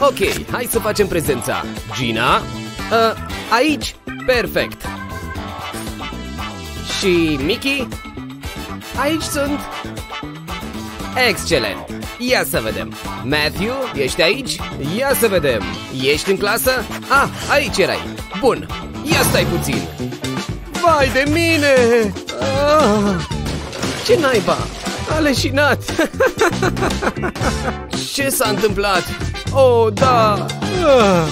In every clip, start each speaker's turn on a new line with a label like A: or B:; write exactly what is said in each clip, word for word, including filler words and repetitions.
A: Ok, hai să facem prezența. Gina? Uh, aici? Perfect. Și Mickey? Aici sunt. Excelent. Ia să vedem. Matthew, ești aici? Ia să vedem. Ești în clasă? Ah, aici erai. Bun. Ia stai puțin. Vai de mine! Ah, ce naiba? A leșinat. Ce s-a întâmplat? Oh, da. Ah.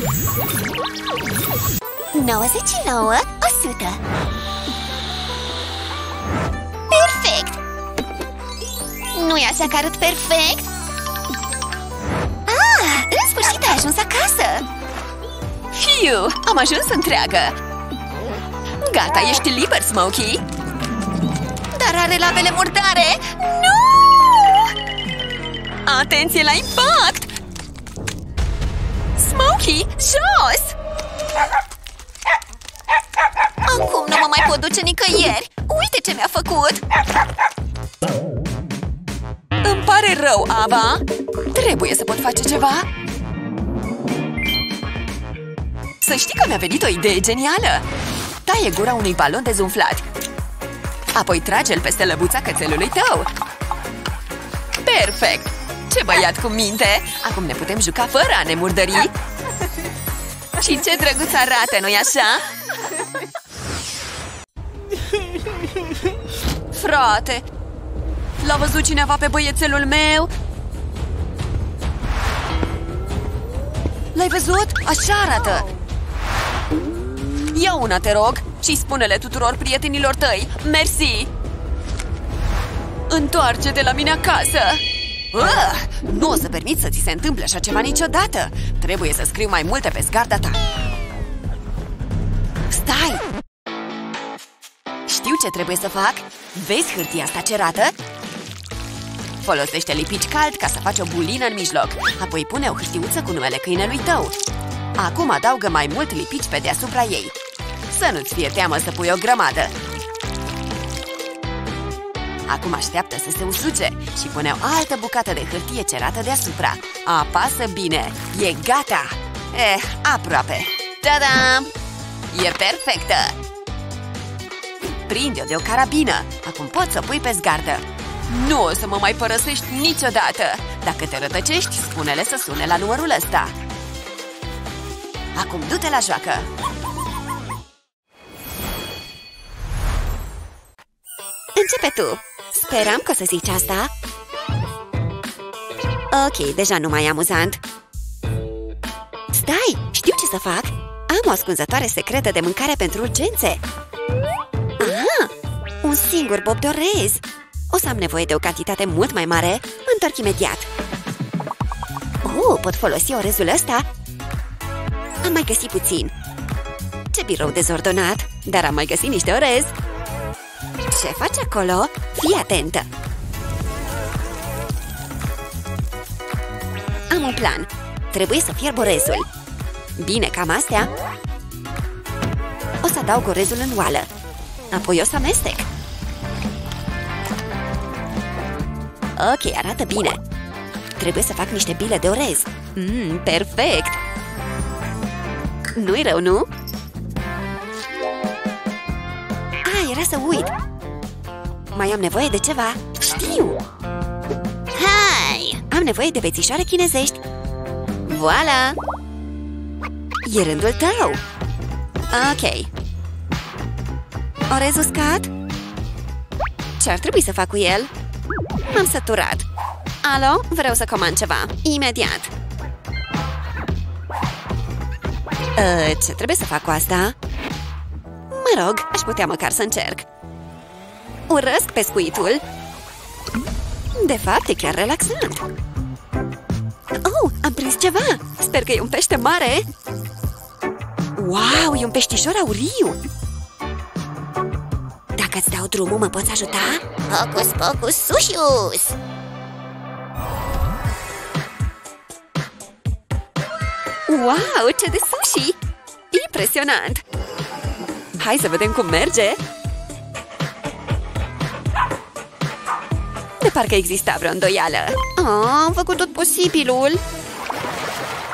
B: nouăzeci și nouă, o sută. Perfect! Nu-i așa că arăt perfect? Ah, în sfârșit ai ajuns acasă!
C: Fiu, am ajuns întreagă! Gata, ești liber, Smokey!
B: Dar are labele murdare! Nu!
C: Atenție la impact! Smokey, jos!
B: Acum nu mă mai pot duce nicăieri! Uite ce mi-a făcut!
C: Îmi pare rău, Ava! Trebuie să pot face ceva! Să știi că mi-a venit o idee genială! Taie gura unui balon dezumflat. Apoi trage-l peste lăbuța cățelului tău. Perfect! Ce băiat cu minte! Acum ne putem juca fără a ne murdări. Și ce drăguț arată, nu-i așa? Frate! L-a văzut cineva pe băiețelul meu? L-ai văzut? Așa arată! Ia una, te rog, și spune-le tuturor prietenilor tăi. Mersi! Întoarce-te la mine acasă! Uh, nu o să permit să ți se întâmple așa ceva niciodată! Trebuie să scriu mai multe pe sgarda ta. Stai! Știu ce trebuie să fac. Vezi hârtia asta cerată? Folosește lipici cald ca să faci o bulină în mijloc. Apoi pune o hârtiuță cu numele câinelui tău. Acum adaugă mai mult lipici pe deasupra ei. Să nu-ți fie teamă să pui o grămadă. Acum așteaptă să se usuce și pune o altă bucată de hârtie cerată deasupra. Apasă bine. E gata. Eh, aproape. Ta-da! E perfectă! Prinde-o de o carabină. Acum poți să o pui pe zgardă. Nu o să mă mai părăsești niciodată. Dacă te rătăcești, spune-le să sune la numărul ăsta. Acum du-te la joacă.
B: Începe tu. Speram că o să zici asta. Ok, deja nu mai e amuzant. Stai, știu ce să fac. Am o ascunzătoare secretă de mâncare pentru urgențe. Aha, un singur bob de orez. O să am nevoie de o cantitate mult mai mare. Întorc imediat. Oh, pot folosi orezul ăsta? Am mai găsit puțin. Ce birou dezordonat. Dar am mai găsit niște orez. Ce faci acolo? Fii atentă. Am un plan. Trebuie să fierb orezul. Bine, cam astea. O să adaug orezul în oală. Apoi o să amestec. Ok, arată bine. Trebuie să fac niște bile de orez. Mmm, perfect! Nu-i rău, nu? Ah, era să uit. Mai am nevoie de ceva. Știu! Hai! Am nevoie de bețișoare chinezești. Voila! E rândul tău. Ok. Orez uscat? Ce-ar trebui să fac cu el? M-am săturat. Alo? Vreau să comand ceva. Imediat. Uh, ce trebuie să fac cu asta? Mă rog, aș putea măcar să încerc. Urăsc pescuitul. De fapt, e chiar relaxant. Oh, am prins ceva. Sper că e un pește mare. Wow, e un peștișor auriu. Dacă îți dau drumul, mă poți ajuta? Hocus pocus sushius! Wow, ce de sushi! Impresionant! Hai să vedem cum merge! De parcă exista vreo îndoială. Oh, am făcut tot posibilul!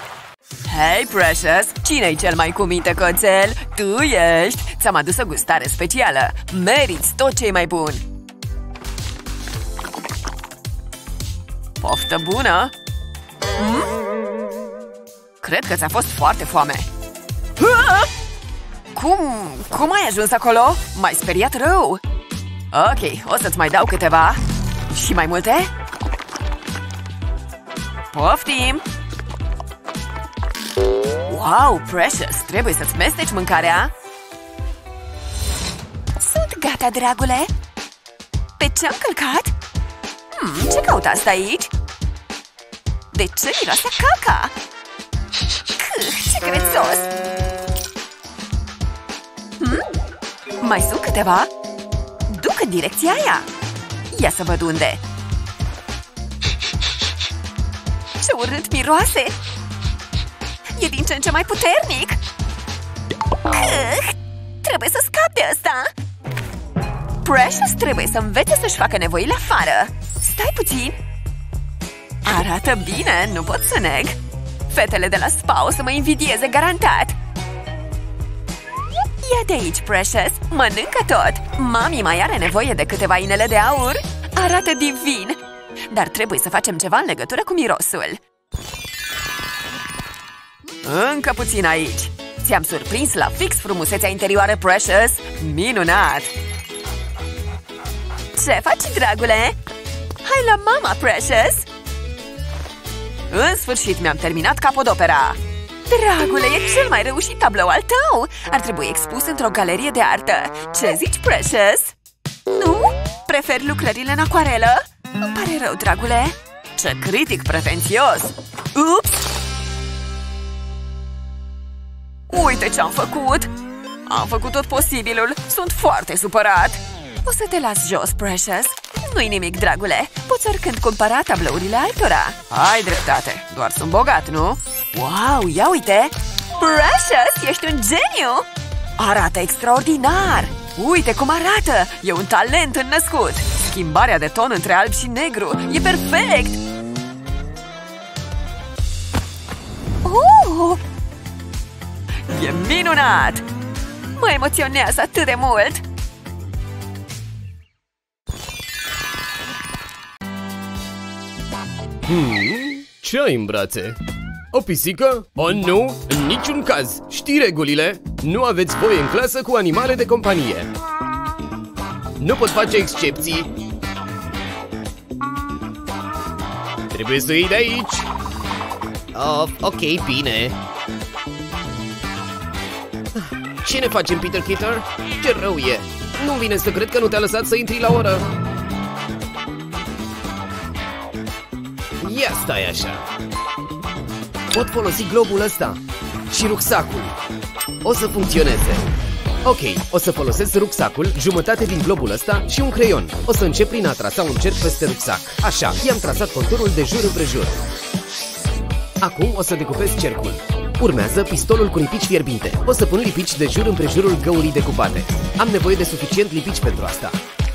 C: Hei, Precious! Cine-i cel mai cu minte cățel? Tu ești! Ți-am adus o gustare specială! Meriți tot ce e mai bun! Poftă bună! Hmm? Cred că ți-a fost foarte foame! Cum? Cum ai ajuns acolo? M-ai speriat rău! Ok, o să-ți mai dau câteva. Și mai multe? Poftim! Wow, Precious! Trebuie să-ți mesteci mâncarea!
B: Sunt gata, dragule!
C: Pe ce-am călcat? Hmm, ce caut asta aici? De ce miroase caca? Câh, ce crețos! Hmm? Mai sunt câteva? Duc în direcția aia! Ia să văd unde! Ce urât miroase! E din ce în ce mai puternic! Câh, trebuie să scap de ăsta! Precious trebuie să învețe să-și facă nevoile afară! Stai puțin! Arată bine, nu pot să neg! Fetele de la spa o să mă invidieze garantat! Ia de aici, Precious! Mănâncă tot! Mami mai are nevoie de câteva inele de aur! Arată divin! Dar trebuie să facem ceva în legătură cu mirosul! Încă puțin aici! Ți-am surprins la fix frumusețea interioară, Precious! Minunat! Ce faci, dragule? Hai la mama, Precious! În sfârșit mi-am terminat capodopera! Dragule, e cel mai reușit tablou al tău! Ar trebui expus într-o galerie de artă! Ce zici, Precious? Nu? Prefer lucrările în acuarelă? Îmi pare rău, dragule! Ce critic pretențios! Ups! Uite ce-am făcut! Am făcut tot posibilul! Sunt foarte supărat! O să te las jos, Precious! Nu-i nimic, dragule! Poți oricând cumpăra tablourile altora! Ai dreptate! Doar sunt bogat, nu? Wow, ia uite! Precious, ești un geniu! Arată extraordinar! Uite cum arată! E un talent înnăscut! Schimbarea de ton între alb și negru e perfect!
B: Oh!
C: E minunat! Mă emoționează atât de mult!
A: Hmm, ce ai în brațe? O pisică? Oh, nu! În niciun caz! Știi regulile? Nu aveți voie în clasă cu animale de companie! Nu pot face excepții! Trebuie să iei de aici! Oh, ok, bine! Ce ne facem, Peter Kitter? Ce rău e! Nu-mi vine să cred că nu te-a lăsat să intri la oră! Ia stai așa! Pot folosi globul ăsta și rucsacul. O să funcționeze. Ok, o să folosesc rucsacul, jumătate din globul ăsta și un creion. O să încep prin a trasa un cerc peste rucsac. Așa, i-am trasat conturul de jur împrejur. Acum o să decupez cercul. Urmează pistolul cu lipici fierbinte. O să pun lipici de jur împrejurul găurii decupate. Am nevoie de suficient lipici pentru asta.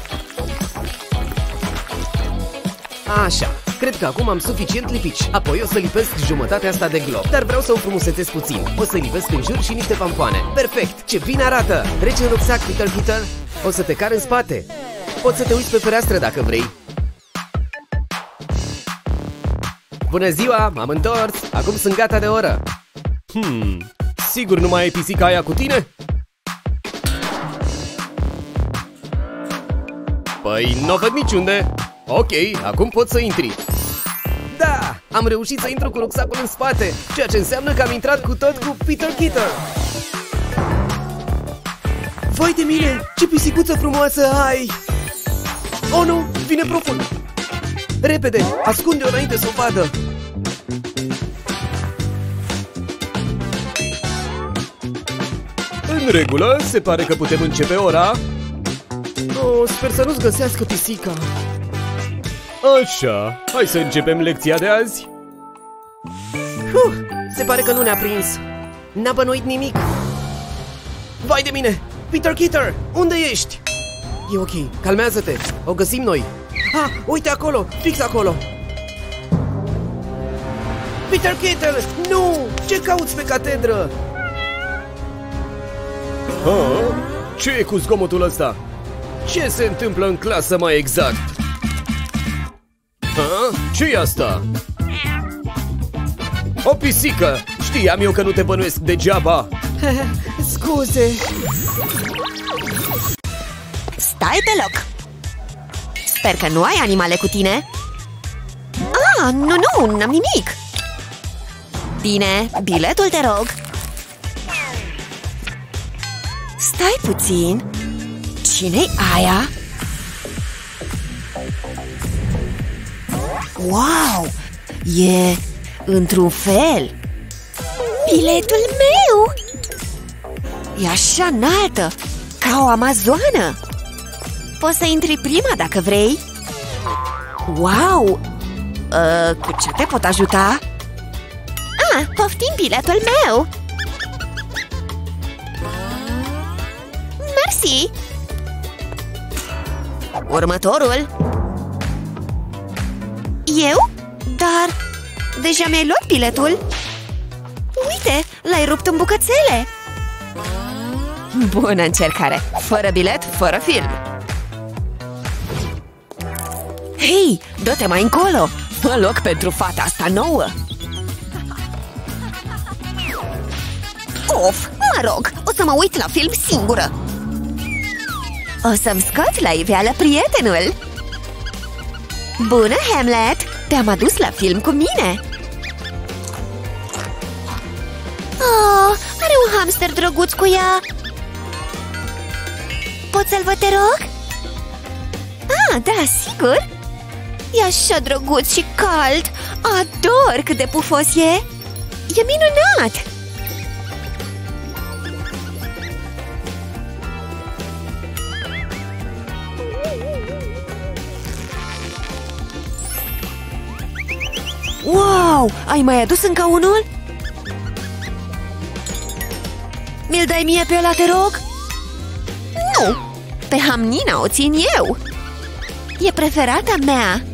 A: Așa, cred că acum am suficient lipici. Apoi o să lipesc jumătatea asta de glob. Dar vreau să o frumusețez puțin. O să lipesc în jur și niște pampoane. Perfect, ce bine arată! Treci în rucsac, Peter Peter. O să te car în spate. Poți să te uiți pe fereastră dacă vrei. Bună ziua, m-am întors. Acum sunt gata de oră. Hmm, sigur nu mai ai pisica aia cu tine? Păi, n-o văd niciunde. Ok, acum pot să intri. Da, am reușit să intru cu rucsacul în spate, ceea ce înseamnă că am intrat cu tot cu Peter Kitter. Vai de mine, ce pisicuță frumoasă ai! Oh nu, vine proful! Repede, ascunde-o înainte să o vadă! În regulă, se pare că putem începe ora. Oh, sper să nu-ți găsească pisica. Așa, hai să începem lecția de azi. Huh, se pare că nu ne-a prins. N-a bănuit nimic. Vai de mine! Peter Kitter, unde ești? E ok, calmează-te, o găsim noi. Ah, uite acolo, fix acolo. Peter Kettle! Nu! Ce cauți pe catedră? Ha? Ce e cu zgomotul ăsta? Ce se întâmplă în clasă mai exact? Ha? Ce-i asta? O pisică! Știam eu că nu te bănuiesc degeaba! Scuze!
B: Stai pe loc! Sper că nu ai animale cu tine. Ah, nu, nu, n-am nimic. Bine, biletul, te rog. Stai puțin. Cine-i aia? Wow! E într-un fel biletul meu! E așa înaltă, ca o amazoană. Poți să intri prima dacă vrei. Wow! Uh, cu ce te pot ajuta? Ah, poftim biletul meu! Mersi! Următorul! Eu? Dar deja mi-ai luat biletul? Uite, l-ai rupt în bucățele! Bună încercare! Fără bilet, fără film! Hei, dă-te mai încolo! Fă loc pentru fata asta nouă! Of, mă rog, o să mă uit la film singură! O să-mi scot la iveală prietenul! Bună, Hamlet! Te-am adus la film cu mine! Oh, are un hamster drăguț cu ea! Pot să-l văd, te rog? Ah, da, sigur! E așa drăguț și cald! Ador cât de pufos e! E minunat! Wow! Ai mai adus încă unul? Mi-l dai mie pe ăla, te rog? Nu! Pe Hamnina o țin eu! E preferata mea!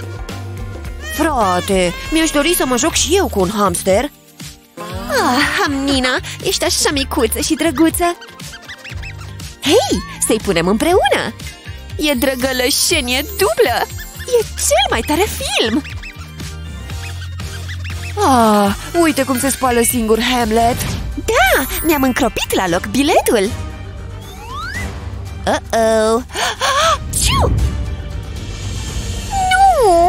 B: Frate, mi-aș dori să mă joc și eu cu un hamster! Ah, Hamnina, ești așa micuță și drăguță! Hei, să-i punem împreună! E drăgălășenie dublă! E cel mai tare film! Ah, uite cum se spală singur Hamlet! Da, mi-am încropit la loc biletul! Uh-oh! Ciu! Nu!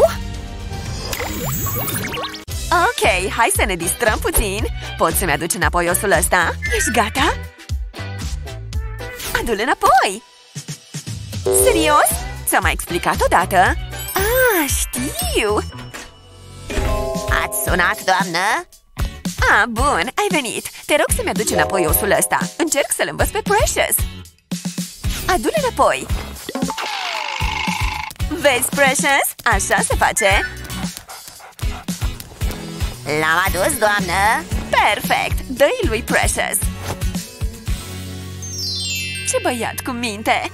B: Ok, hai să ne distrăm puțin. Poți să-mi aduci înapoi osul ăsta? Ești gata? Adu-l înapoi! Serios? Ți-am mai explicat odată? Ah, știu! Ați sunat, doamnă? Ah, bun, ai venit. Te rog să-mi aduci înapoi osul ăsta. Încerc să-l învăț pe Precious. Adu-l înapoi. Vezi, Precious? Așa se face. L-am adus, doamnă. Perfect, dă-i lui Precious. Ce băiat cu minte.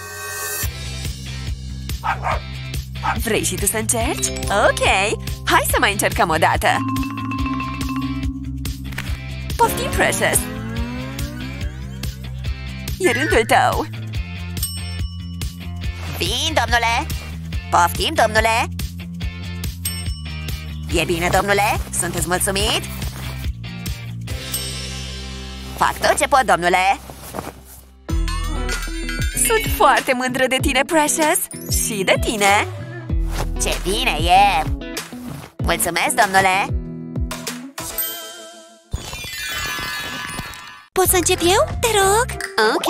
B: Vrei și tu să încerci? Ok, hai să mai încercăm o dată. Poftim, Precious. E rândul tău. Bine, domnule. Poftim, domnule. E bine, domnule? Sunteți mulțumit? Fac tot ce pot, domnule. Sunt foarte mândră de tine, Precious. Și de tine. Ce bine e! Mulțumesc, domnule! Pot să încep eu? Te rog! Ok!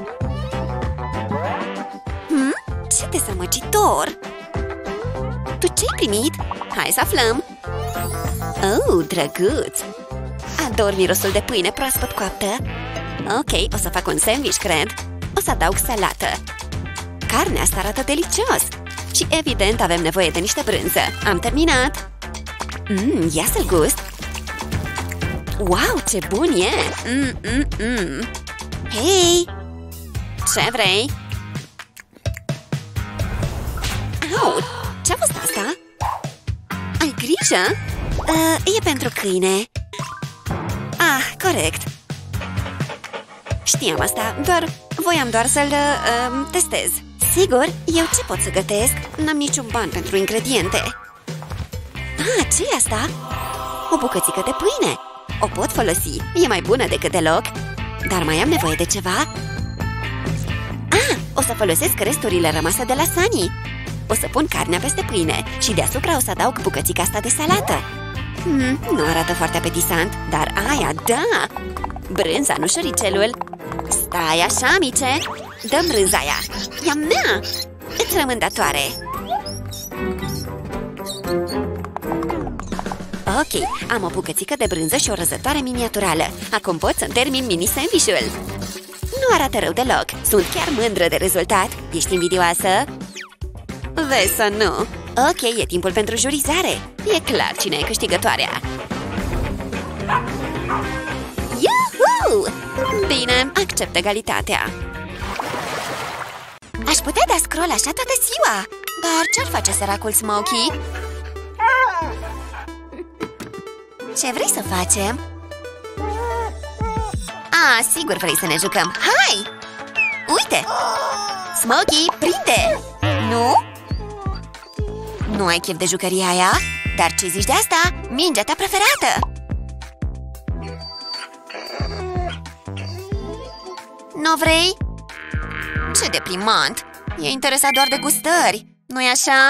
B: Hmm? Ce dezamăgitor! Tu ce-ai primit? Hai să aflăm! Oh, drăguț! Ador mirosul de pâine proaspăt coaptă! Ok, o să fac un sandwich, cred! O să adaug salată! Carnea asta arată delicios! Și evident avem nevoie de niște brânză. Am terminat! Mmm, ia să-l gust! Wow, ce bun e! Mm, mm, mm. Hei! Ce vrei? Au! Ce-a fost asta? Ai grijă? uh, E pentru câine. Ah, corect. Știam asta, doar voiam doar să-l uh, testez. Sigur, eu ce pot să gătesc? N-am niciun ban pentru ingrediente. Ah, ce e asta? O bucățică de pâine. O pot folosi, e mai bună decât deloc. Dar mai am nevoie de ceva. Ah, o să folosesc resturile rămase de la Sunny. O să pun carnea peste pâine și deasupra o să adaug bucățica asta de salată. hmm, Nu arată foarte apetisant, dar aia, da! Brânza, nu șoricelul. Stai așa, mice. Dăm brânza aia. E a mea! Îți rămân datoare. Ok, am o bucățică de brânză și o răzătoare miniaturală. Acum pot să-mi termin mini-sandwich-ul. Nu arată rău deloc. Sunt chiar mândră de rezultat. Ești invidioasă? Vezi să nu. Ok, e timpul pentru jurizare. E clar cine e câștigătoarea. Yuhu! Bine, accept egalitatea. Aș putea da scroll așa toată ziua. Dar ce-ar face săracul Smokey? Ce vrei să facem? Ah, sigur vrei să ne jucăm. Hai! Uite! Smokey, prinde! Nu? Nu ai chef de jucăria aia? Dar ce zici de asta? Mingea ta preferată! Nu vrei? Ce deprimant! E interesat doar de gustări, nu-i așa?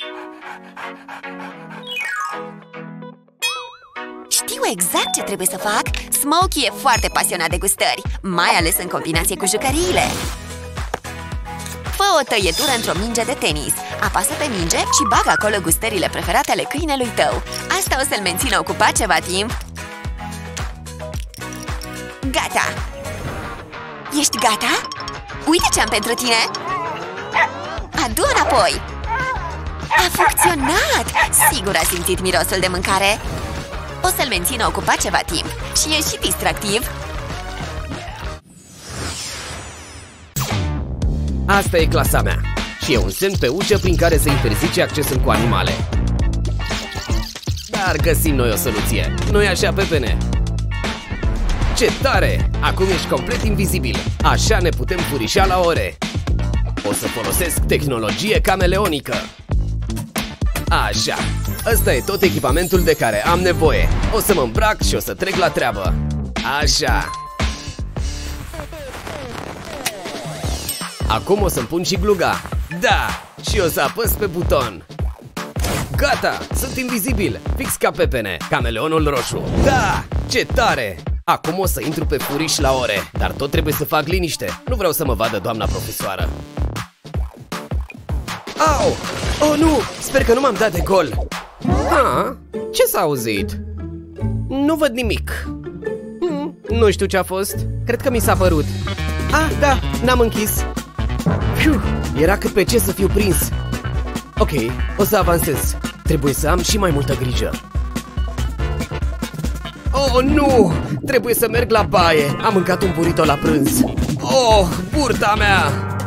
B: Știu exact ce trebuie să fac! Smokey e foarte pasionat de gustări, mai ales în combinație cu jucăriile. Fă o tăietură într-o minge de tenis, apasă pe minge și bagă acolo gustările preferate ale câinelui tău. Asta o să-l mențină ocupat ceva timp. Gata! Ești gata? Uite ce am pentru tine! Adu înapoi! A funcționat! Sigur a simțit mirosul de mâncare. O să-l mențină ocupat ceva timp și e și distractiv.
A: Asta e clasa mea și e un semn pe ușă prin care se interzice accesul cu animale. Dar găsim noi o soluție. Nu-i așa, Pepene? Ce tare! Acum ești complet invizibil. Așa ne putem furișa la ore. O să folosesc tehnologie cameleonică. Așa, ăsta e tot echipamentul de care am nevoie. O să mă îmbrac și o să trec la treabă. Așa. Acum o să-mi pun și gluga. Da, și o să apăs pe buton. Gata, sunt invizibil, fix ca Pepene, cameleonul roșu. Da, ce tare! Acum o să intru pe furiș la ore, dar tot trebuie să fac liniște. Nu vreau să mă vadă doamna profesoară. Au! Oh, nu! Sper că nu m-am dat de gol. Ah, ce s-a auzit? Nu văd nimic. hmm, Nu știu ce a fost. Cred că mi s-a părut. Ah, da, n-am închis. Fiu, era cât pe ce să fiu prins. Ok, o să avansez. Trebuie să am și mai multă grijă. Oh, nu! Trebuie să merg la baie. Am mâncat un burrito la prânz. Oh, burta mea!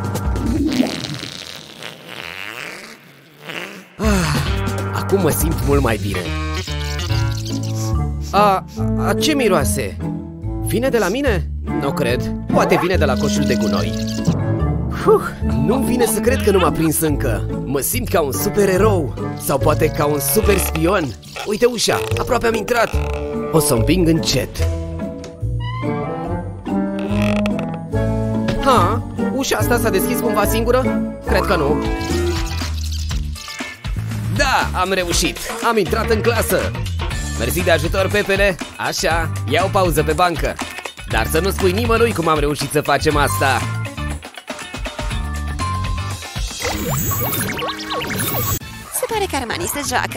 A: Ah, acum mă simt mult mai bine. A, a ce miroase? Vine de la mine? Nu cred. Poate vine de la coșul de gunoi. Uf, nu vine să cred că nu m-a prins încă. Mă simt ca un supererou. Sau poate ca un super spion. Uite ușa, aproape am intrat. O să împing încet. Ha, ușa asta s-a deschis cumva singură? Cred că nu. Da, am reușit. Am intrat în clasă. Mersi de ajutor, Pepene. Așa, ia o pauză pe bancă. Dar să nu spui nimănui cum am reușit să facem asta.
B: Se pare că Armani se joacă.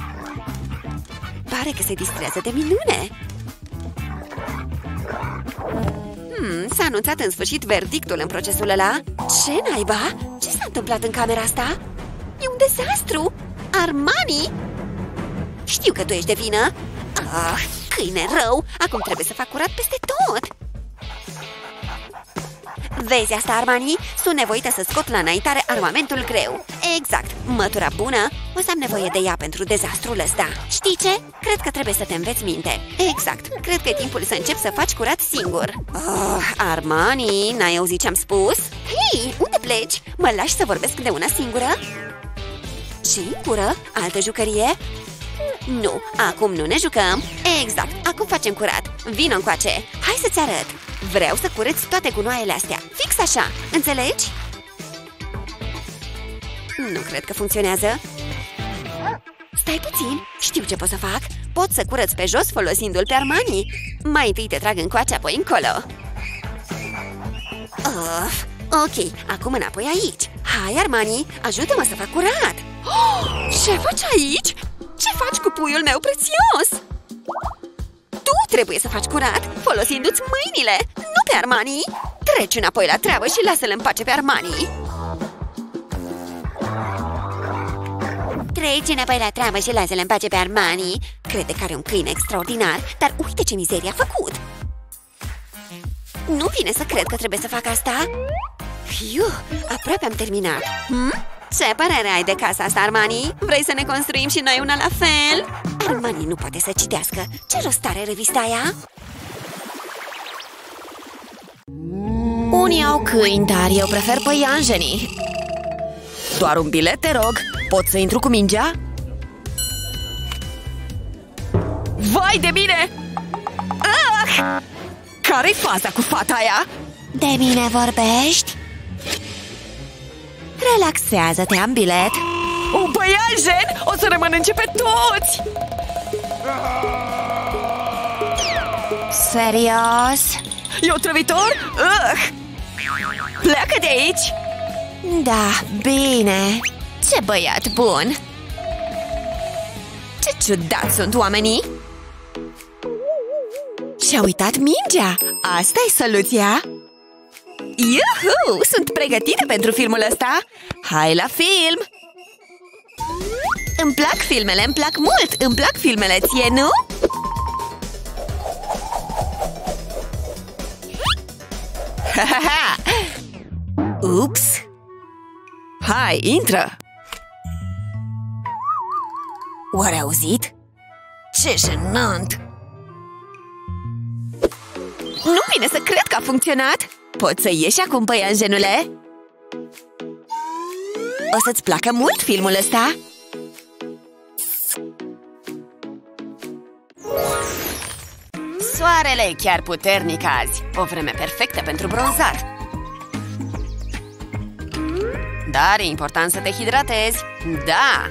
B: Pare că se distrează de minune. Hmm, s-a anunțat în sfârșit verdictul în procesul ăla. Ce naiba? Ce s-a întâmplat în camera asta? E un dezastru! Armani? Știu că tu ești de vină. Ah, câine rău! Acum trebuie să fac curat peste tot. Vezi asta, Armani? Sunt nevoită să scot la înaintare armamentul greu. Exact, mătura bună. O să am nevoie de ea pentru dezastrul ăsta. Știi ce? Cred că trebuie să te înveți minte. Exact, cred că e timpul să începi să faci curat singur. Oh, Armani, n-ai auzit ce-am spus? Hei, unde pleci? Mă lași să vorbesc de una singură? Singură? Altă jucărie? Nu, acum nu ne jucăm. Exact, acum facem curat. Vino încoace, hai să-ți arăt. Vreau să cureți toate gunoaiele astea. Fix așa, înțelegi? Nu cred că funcționează. Stai puțin, știu ce pot să fac. Pot să curăț pe jos folosindu-l pe Armani. Mai întâi te trag încoace, apoi încolo. Of, ok, acum înapoi aici. Hai, Armani, ajută-mă să fac curat. Oh, ce faci aici? Ce faci cu puiul meu prețios? Tu trebuie să faci curat folosindu-ți mâinile, nu pe Armani. Treci înapoi la treabă și lasă-l în pace pe Armani. Treci înapoi la treabă și lasă-l în pace pe Armani. Crede că are un câine extraordinar, dar uite ce mizerie a făcut. Nu vine să cred că trebuie să fac asta. Fiu, aproape am terminat. Hm? Ce părere ai de casa asta, Armani? Vrei să ne construim și noi una la fel? Armani nu poate să citească. Ce rost are revista aia?
C: Unii au câini, dar eu prefer păianjenii. Doar un bilet, te rog. Pot să intru cu mingea? Vai de mine! Ah! Care-i faza cu fata aia?
B: De mine vorbești?
C: Relaxează-te, am bilet. Un păianjen? O să ne mănânce pe toți!
B: Serios?
C: E otrăvitor? Uh! Pleacă de aici!
B: Da, bine.
C: Ce băiat bun! Ce ciudați sunt oamenii! Și-a uitat mingea! Asta-i soluția! Iuhu! Sunt pregătită pentru filmul ăsta! Hai la film! Îmi plac filmele, îmi plac mult! Îmi plac filmele, ție, nu? Ha, ha, ha! Ups! Hai, intră! Oare auzit? Ce jenant! Nu vine să cred că a funcționat! Poți să ieși acum, păianjenule? O să-ți placă mult filmul ăsta? Soarele e chiar puternic azi. O vreme perfectă pentru bronzat. Dar e important să te hidratezi. Da!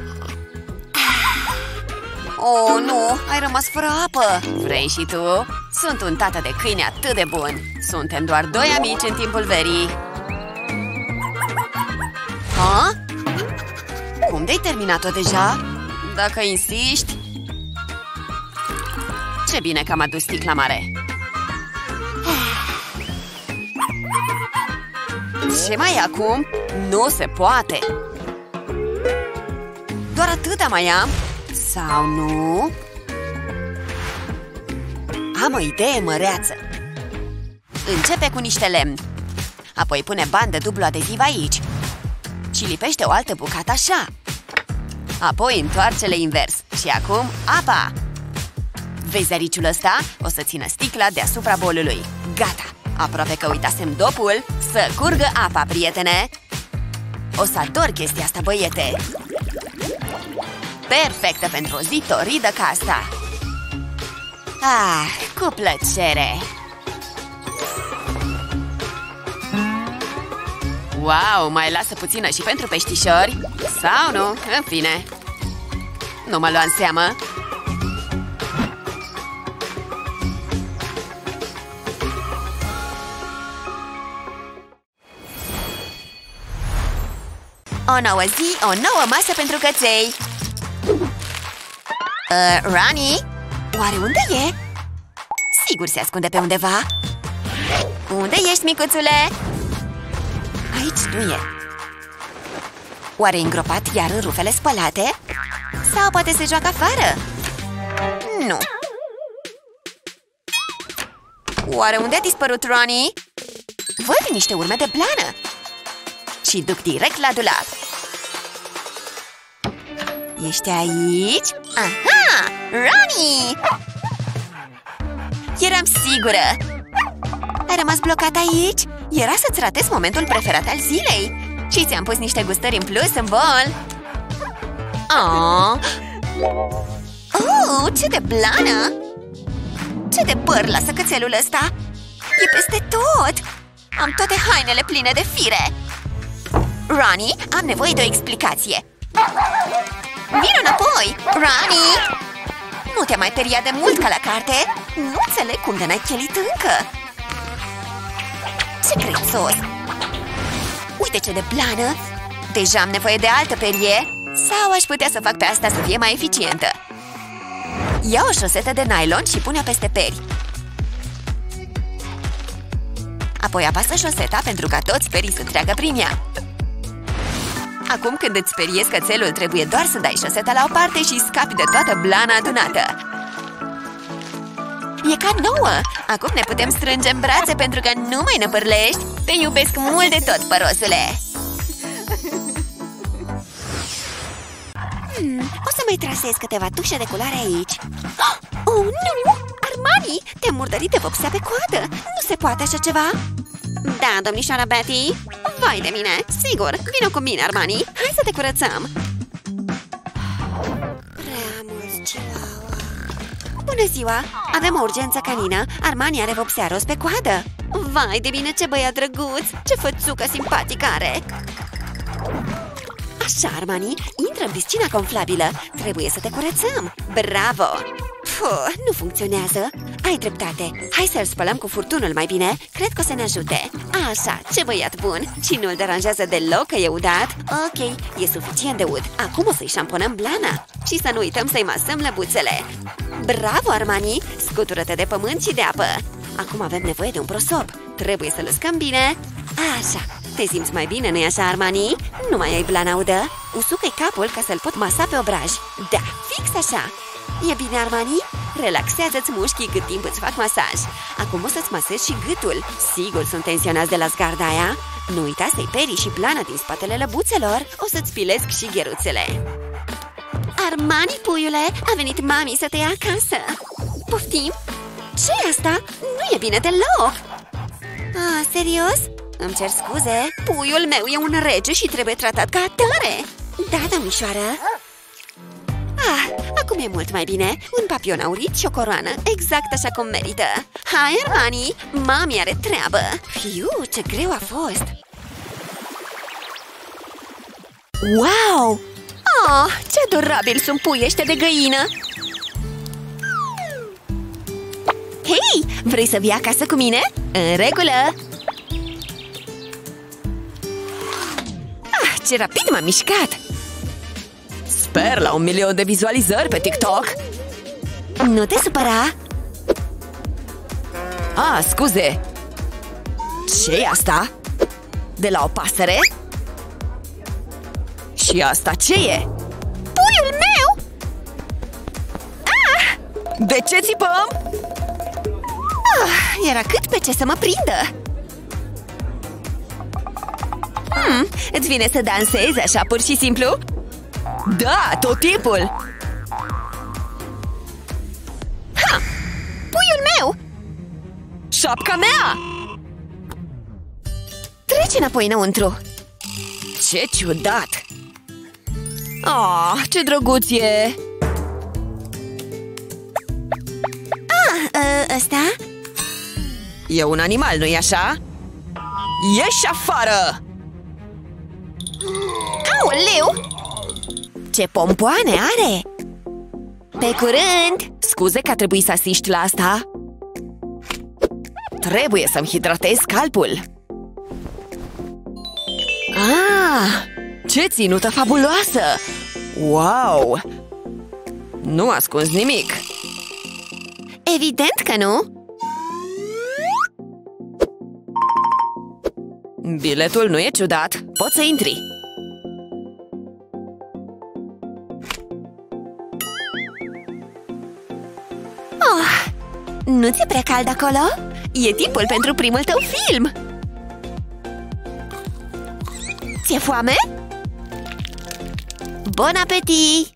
C: Oh, nu! Ai rămas fără apă! Vrei și tu? Sunt un tată de câini atât de bun! Suntem doar doi amici în timpul verii! Ha? Cum de-ai terminat-o deja? Dacă insiști... Ce bine că am adus sticla mare! Ce mai e acum? Nu se poate! Doar atâta mai am? Sau nu? Am o idee măreață! Începe cu niște lemn. Apoi pune bandă dublu adeziv aici. Și lipește o altă bucată așa. Apoi întoarce-le invers. Și acum apa! Vezi ariciul ăsta? O să țină sticla deasupra bolului. Gata! Aproape că uitasem dopul. Să curgă apa, prietene! O să ador chestia asta, băiete! Perfectă pentru o zi toridă ca asta! Ah, cu plăcere! Wow, mai lasă puțină și pentru peștișori? Sau nu? În fine! Nu mă lua în seamă! O nouă zi, o nouă masă pentru căței! Uh, Rani? Oare unde e? Sigur se ascunde pe undeva. Unde ești, micuțule? Aici nu e. Oare e îngropat iar în rufele spălate? Sau poate se joacă afară? Nu. Oare unde a dispărut Ronnie? Văd niște urme de blană și duc direct la dulap. Ești aici? Aha! Ronnie! Eram sigură! Ai rămas blocat aici? Era să-ți ratezi momentul preferat al zilei. Și ți-am pus niște gustări în plus în bol. Oh! Oh, ce de blană! Ce de păr lasă cățelul ăsta! E peste tot! Am toate hainele pline de fire! Ronnie, am nevoie de o explicație! Vino înapoi! Ronnie! Nu te-am mai periat de mult ca la carte? Nu înțeleg cum de n-ai chelit încă! Ce crețos! Uite ce de blană! Deja am nevoie de altă perie! Sau aș putea să fac pe asta să fie mai eficientă! Ia o șosetă de nylon și pune-o peste peri. Apoi apasă șoseta pentru ca toți perii să treacă prin ea. Acum când îți speriezi cățelul, trebuie doar să dai șoseta la o parte și scapi de toată blana adunată. E ca nouă! Acum ne putem strânge în brațe pentru că nu mai năpârlești! Te iubesc mult de tot, părosule! Hmm, o să mai trasez câteva tușe de culoare aici. Oh, nu! Armani! Te-am murdărit de vopsea pe coadă! Nu se poate așa ceva! Da, domnișoara Betty! Vai de mine! Sigur! Vino cu mine, Armani! Hai să te curățăm! Prea mult chihuahua! Bună ziua! Avem o urgență canină! Armani are vopsea roz pe coadă! Vai de mine, ce băiat drăguț! Ce fățucă simpatică are! Așa, Armani, intră în piscina gonflabilă. Trebuie să te curățăm. Bravo! Puh, nu funcționează. Ai dreptate. Hai să-l spălăm cu furtunul mai bine. Cred că o să ne ajute. Așa, ce băiat bun. Și nu-l deranjează deloc că e udat. Ok, e suficient de ud. Acum o să-i șamponăm blana. Și să nu uităm să-i masăm lăbuțele. Bravo, Armani! Scutură-te de pământ și de apă. Acum avem nevoie de un prosop. Trebuie să-l uscăm bine. Așa. Te simți mai bine, nu-i așa, Armani? Nu mai ai blana udă? Usucă-i capul ca să-l pot masa pe obraj. Da, fix așa! E bine, Armani? Relaxează-ți mușchii cât timp îți fac masaj. Acum o să-ți masezi și gâtul. Sigur sunt tensionați de la zgarda aia. Nu uita să-i perii și blana din spatele lăbuțelor. O să-ți pilesc și gheruțele. Armani, puiule, a venit mami să te ia acasă. Poftim? Ce-i asta? Nu e bine deloc! Ah, serios? Îmi cer scuze, puiul meu e un rege și trebuie tratat ca atare. Da, domnișoară. Ah, acum e mult mai bine. Un papion aurit și o coroană, exact așa cum merită. Hai, Armani, mami are treabă. Fiu, ce greu a fost. Wow! Oh, ce adorabil sunt puii ăștia de găină. Hei, vrei să vii acasă cu mine? În regulă! Ah, ce rapid m-am mișcat! Sper la un milion de vizualizări pe TikTok! Nu te supăra! Ah, scuze! Ce-i asta? De la o pasăre? Și asta ce e? Puiul meu! Ah! De ce țipăm? Ah, era cât pe ce să mă prindă! Hmm, îți vine să dansezi așa pur și simplu? Da, tot timpul! Ha! Puiul meu! Șapca mea! Trece înapoi înăuntru! Ce ciudat! Ah, ce drăguț e! Ah, ăsta? E un animal, nu-i așa? Ieși afară! Aoleu! Ce pompoane are! Pe curând! Scuze că a trebuit să asiști la asta. Trebuie să-mi hidratez scalpul. Ah! Ce ținută fabuloasă! Wow! Nu ascunzi nimic. Evident că nu! Biletul nu e ciudat. Poți să intri. Oh, nu ți-e prea cald acolo? E timpul pentru primul tău film!
B: ți-e foame? Bon apetit!